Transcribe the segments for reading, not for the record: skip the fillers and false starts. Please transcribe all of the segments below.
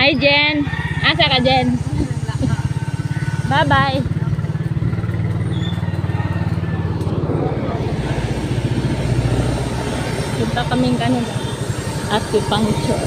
Hi Jen. Asa ka Jen? Bye bye. Punta kaming kanina. Acupuncture.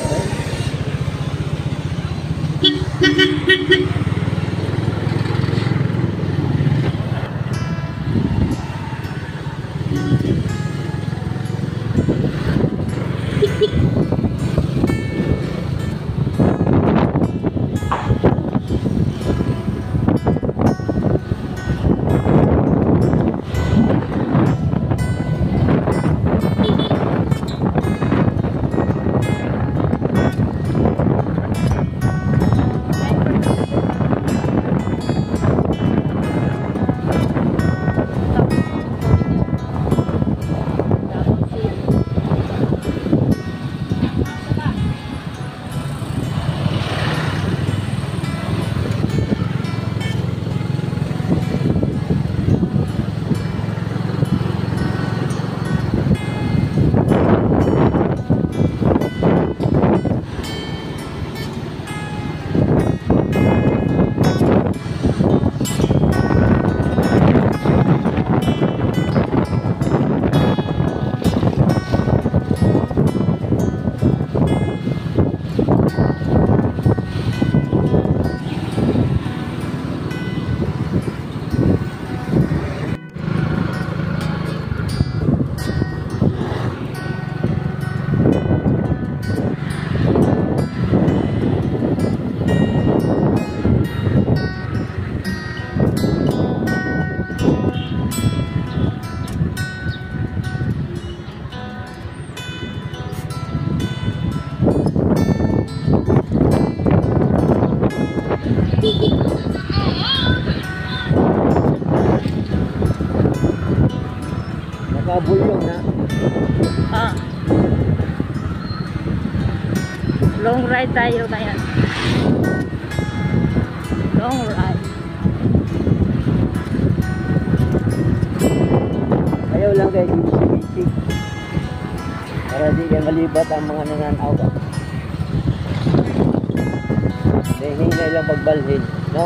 Nakabulyong na. Long ride tayo ngayon. Long ride. Ayaw lang kayo bisik-bisik. Para di kayo malibat ang mga nananaw. Hinay lang pagbalhin, no?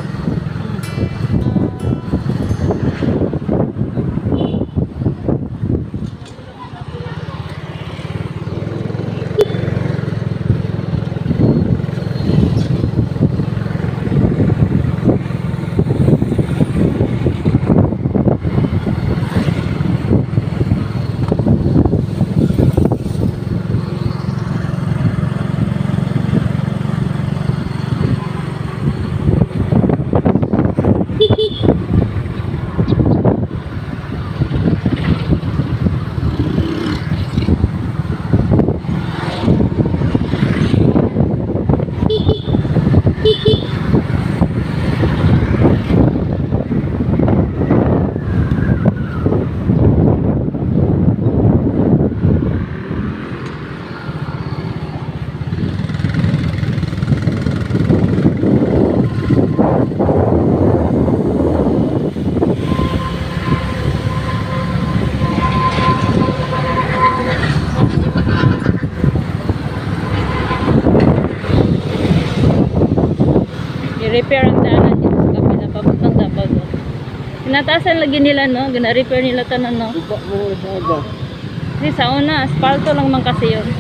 I-repair ang daanan dito sa kapila papuntang Davao doon. Tinatasan lagi nila no, gina-repair nila tanan no. Kasi sa una, asfalto lang man kasi yun.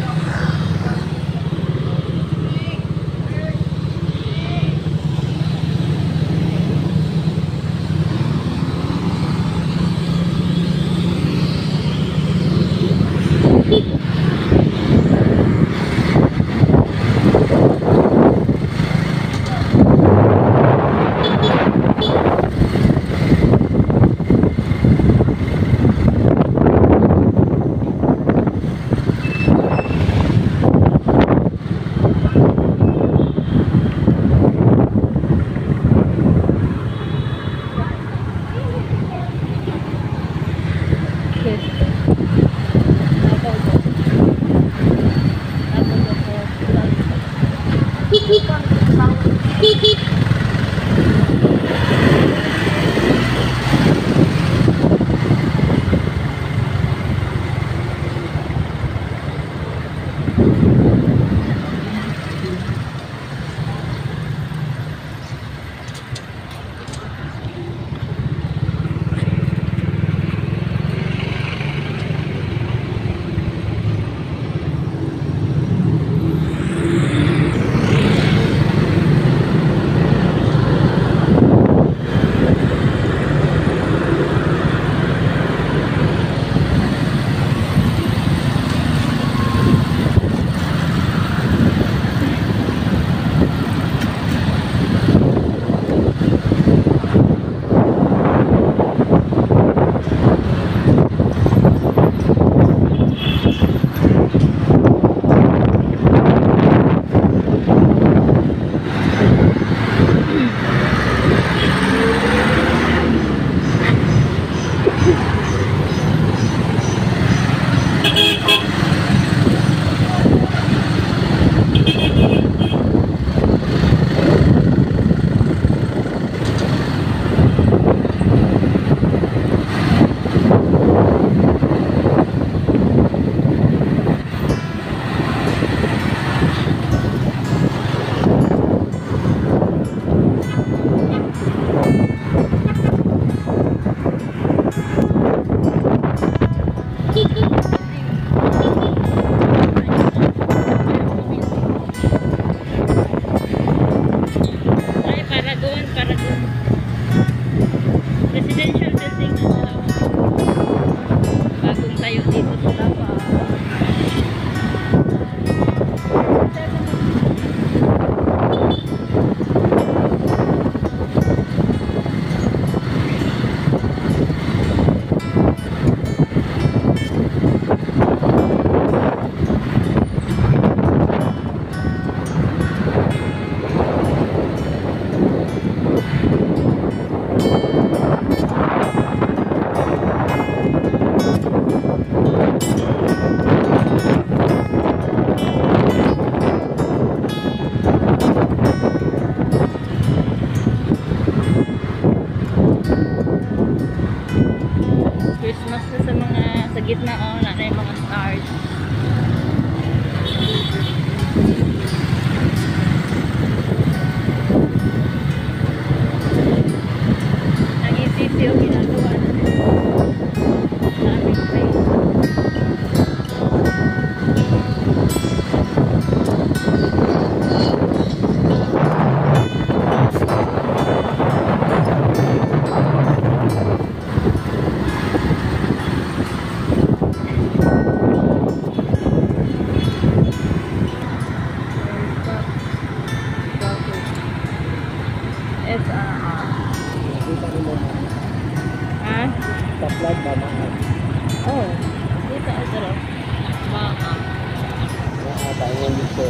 Tangan dito.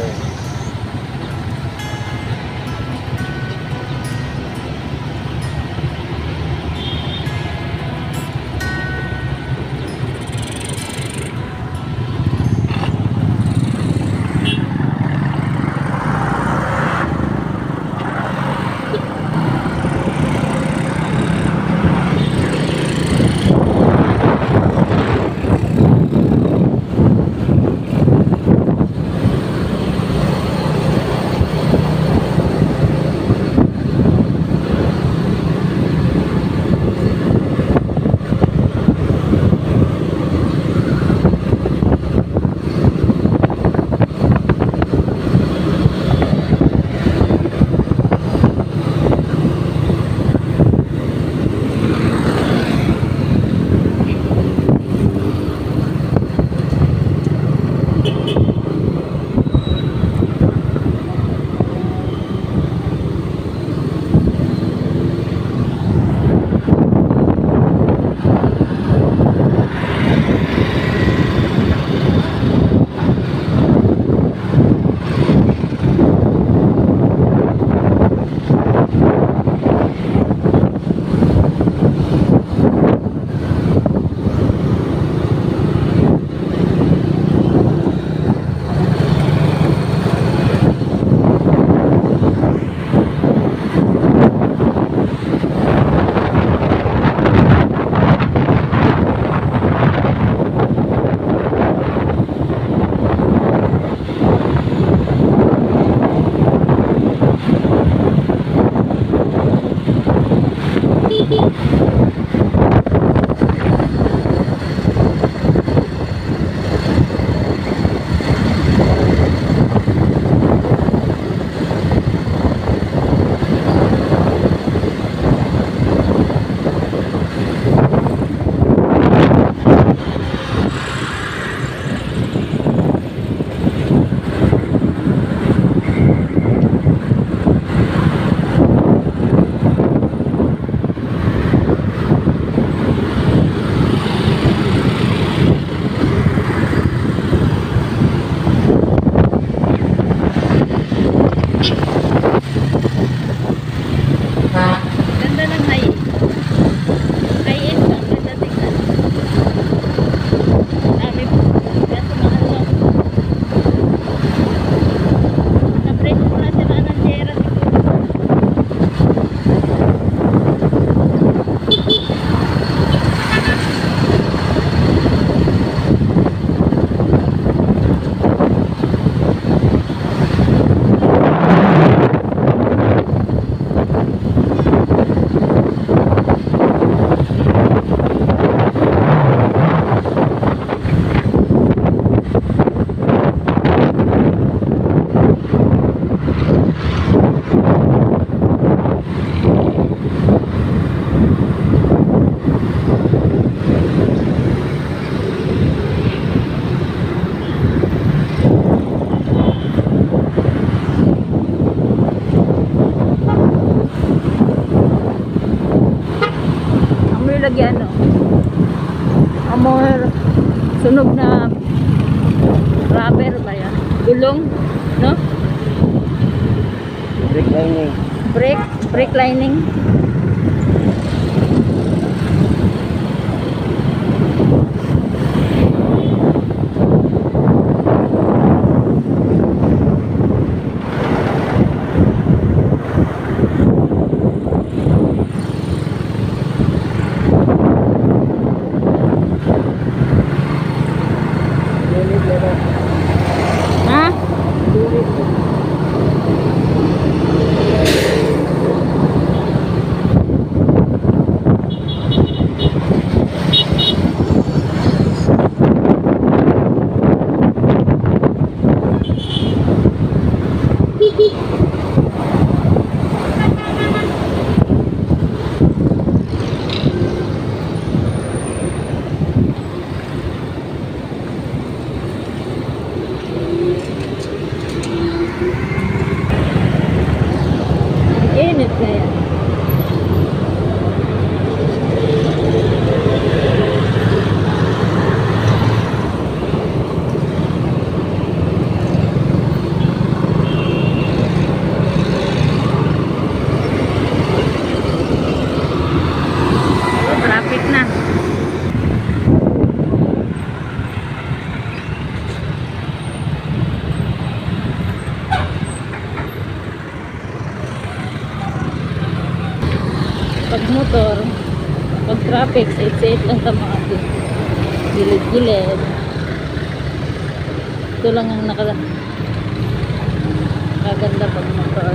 Ganda ng high. High end ba? Ganda tingnan. Dami po. Kaso mahal lang. Napresyo ko na sila ng Jera siguro. Amoy lagyan, no? Amoy sunog na rubber ba yan? Gulong, no? Brake lining. Brake lining. Ha? Init na yan. motor, pag traffic, sait-sait lang sa mga gilid-gilid. Ito lang ang nakaganda pag motor.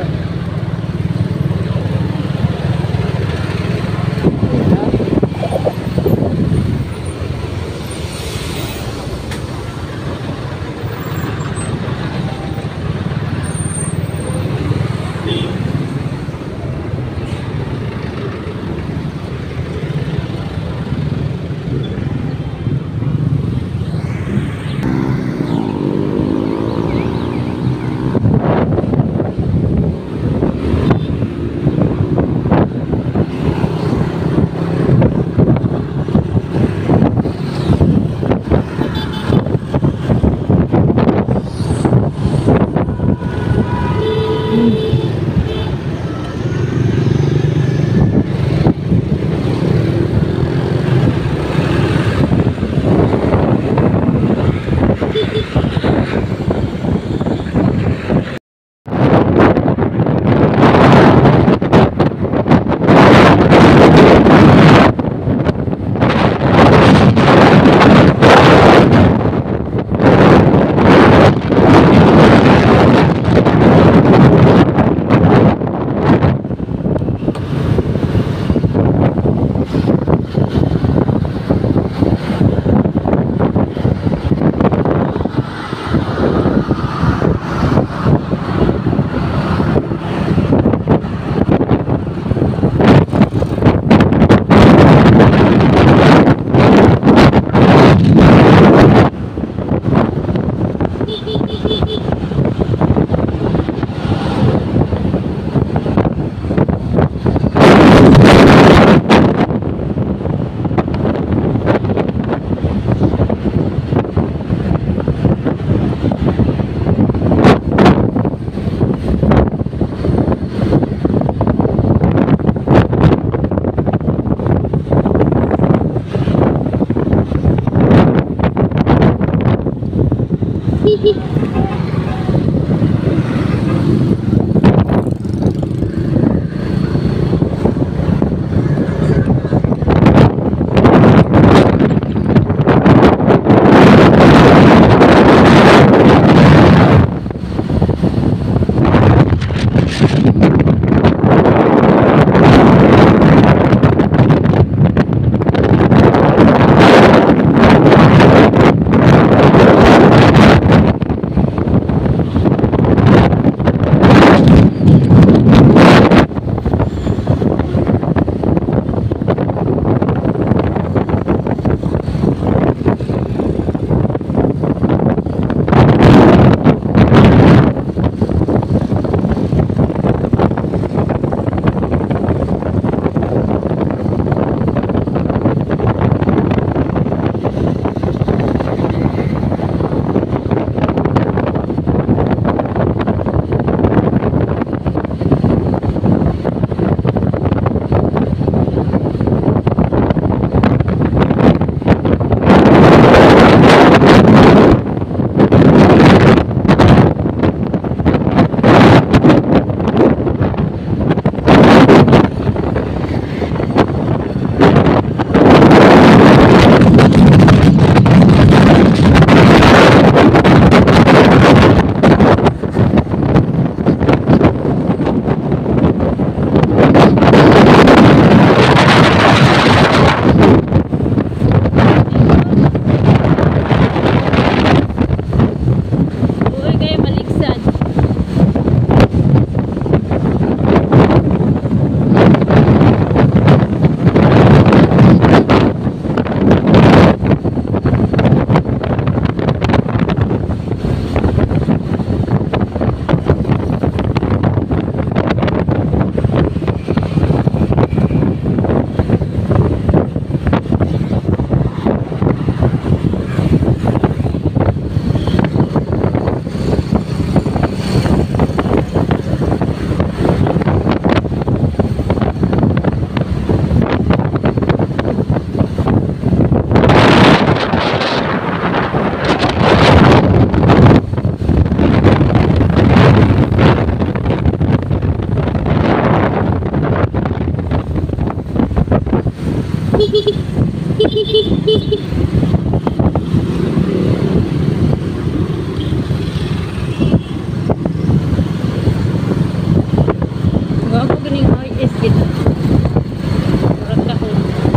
Gawa ko ganing IS kita. Murag kahon.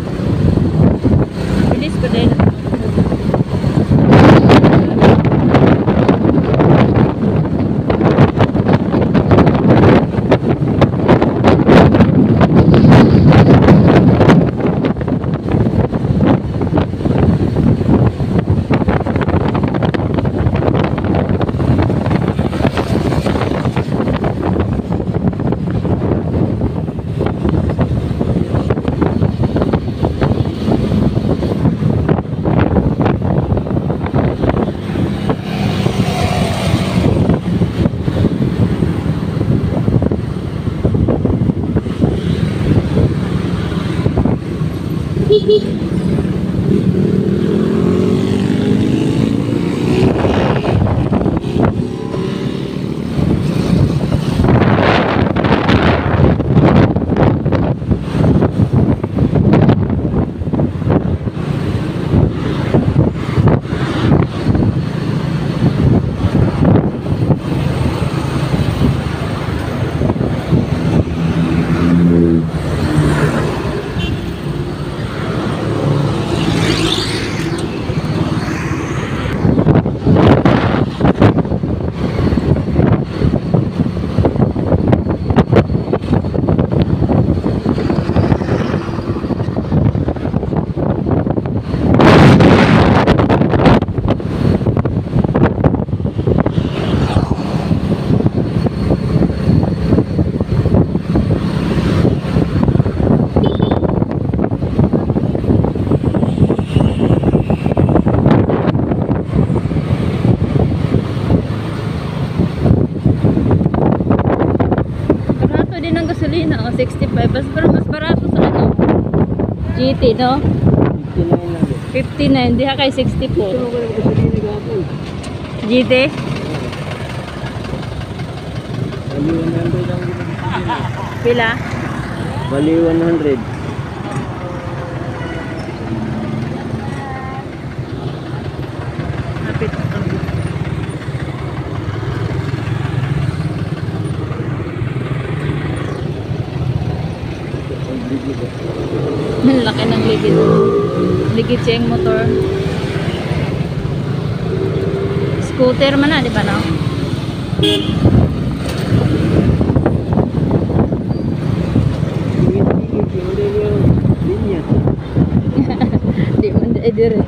Bilis ko din. Gasolina o 65 mas barato sa ano GT no 59 diha kay 64 GT pila bali 100 napit laki ng ligid siya yung motor scooter man na di ba no di man di dire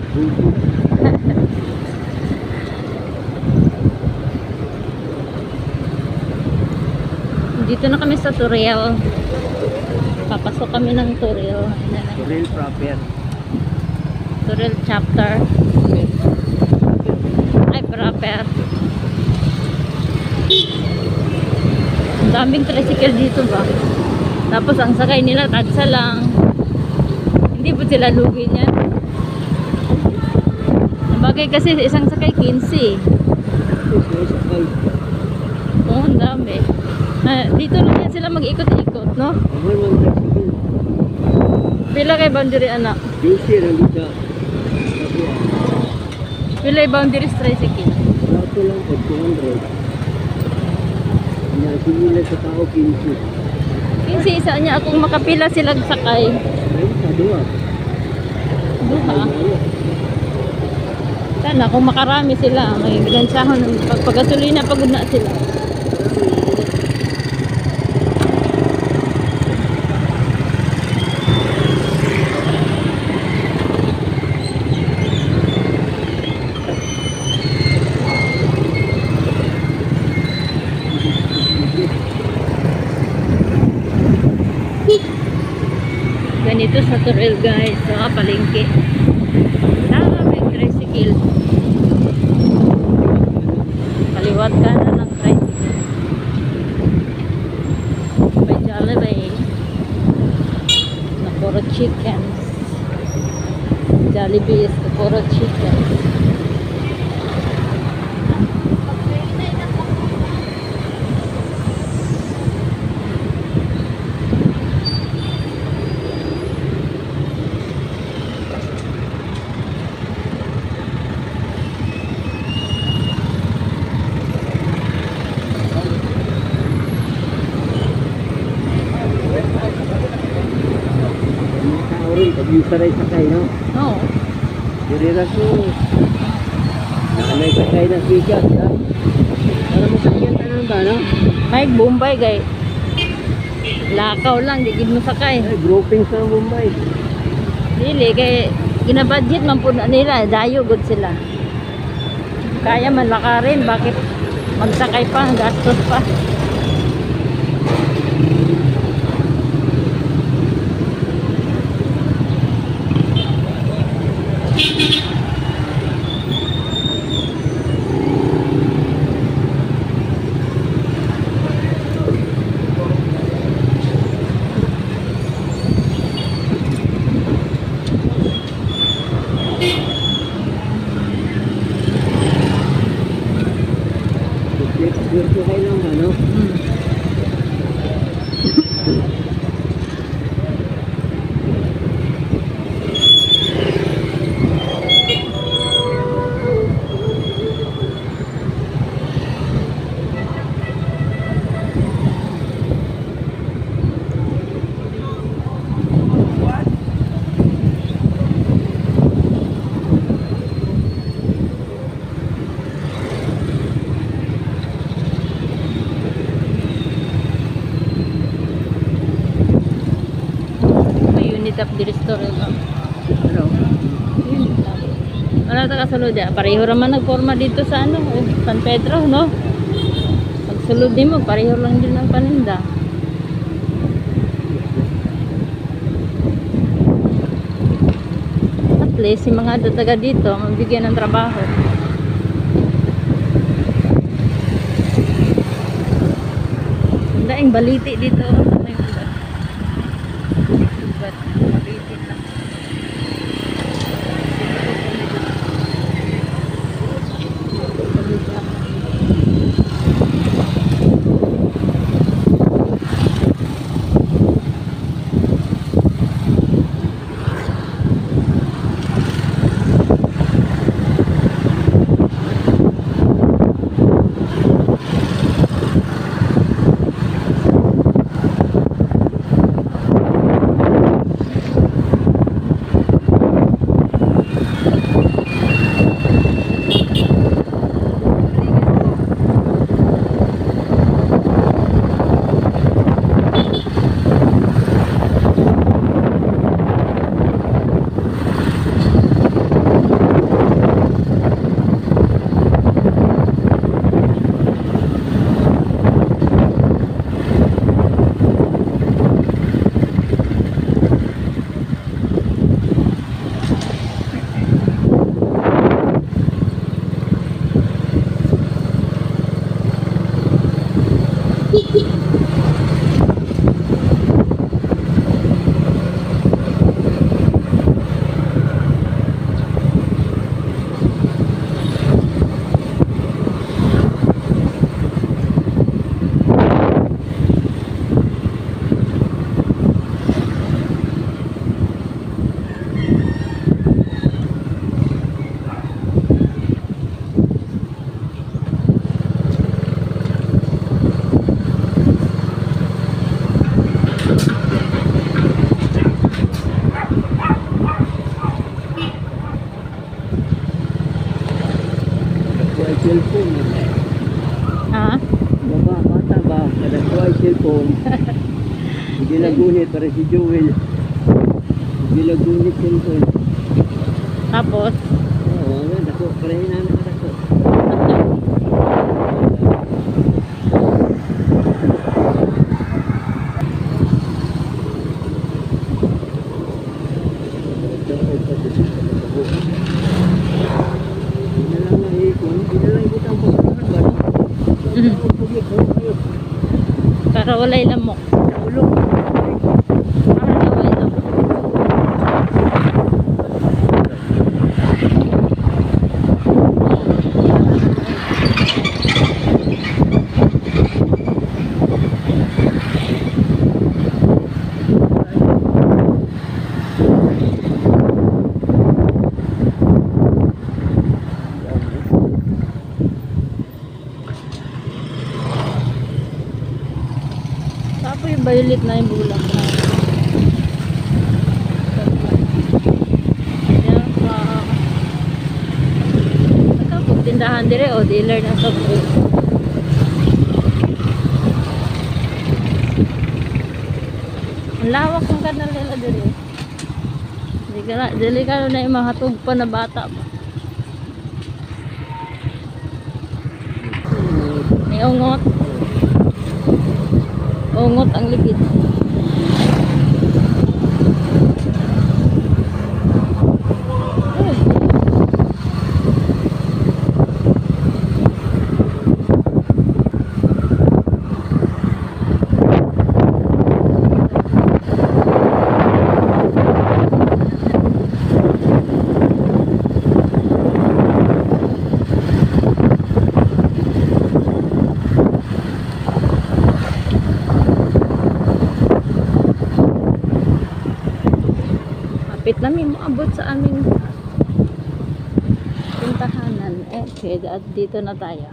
dito na kami sa Torreal. Papasok kami ng Torreal. Torreal proper. Torreal chapter. Ay, proper. Ang daming tricycle dito ba? Tapos ang sakay nila, tagsa lang. Hindi po sila lugi niyan. Bagay kasi isang sakay 15. Oo, ang dami. Dito lang yan sila mag-ikot-ikot, no? Pila kay boundary anak? Pila yung boundary tricycle? Lato lang po, 200. Nasimila sa tao 15. 15 isa niya akong makapila silang sakay. Ay, dua. Duha. Sana kung makarami sila, may bilansahon pagpagasolina pagod na sila. Ganito sa Torreal guys, sa palengke. May tricycle. Kaliwat ka na ng tricycle. May Jollibee. Nakuro chickens. Jollibee is Nakuro chickens. Pag yung saray sakay, no? Oo. Dirira ko. Nakanay sakay na sikat, ha? Para masakyan ka naman ba, no? Mike, Bombay, gay. Lakaw lang, di gid mo sakay. Ay, grouping sa Mumbai. Dili, kay ginabudget man po na nila, dayo good sila. Kaya man lakarin, bakit magsakay pa, gastos pa. Swerte kayo lang, ano? May unit of the restaurant. Ano? Ano ta kasulod ya? Pareho raman nagporma dito sa ano, San Pedro, no? Pagsulod din mo, pareho lang din ang paninda. At least, yung mga taga dito, mabigyan ng trabaho. Ang daing baliti dito. Ano yung iba? Sugat. Baliti na. Cellphone. Ha? Baba, bata ba? Kada ko ay cellphone. Hindi lagunit para si Joel. Hindi lagunit cellphone. Tapos, Oo, dako. Parehin namin na dako. Hindi na lang naikon. Hindi na lang ibutang pagkakan ba? Mhm. para walay lamok. Ulo. Para na walay lamok. Tapos yung violet na yung bulak na. dire o dealer ng soft drink. Ang lawak ng kanal nila dire. Delikado na yung mga tugpa na bata ba. May ungot. Ungot ang ligid. Kapit namin maabot sa aming pintahanan. Okay, at dito na tayo.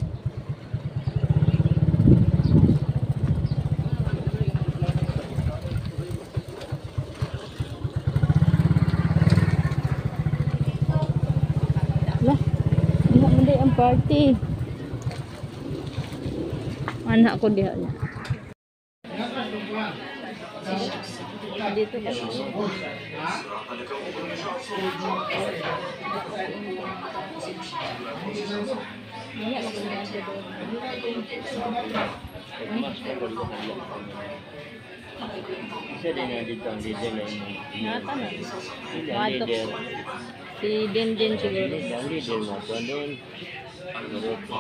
Lah, diha mo day ang party. Anak ko diha niya. Dito kasi. Siya din nga dito ang leader na yun. Nata na. Hindi ang leader. Si Dindin siguro. Ang leader mo. So doon. Siguro.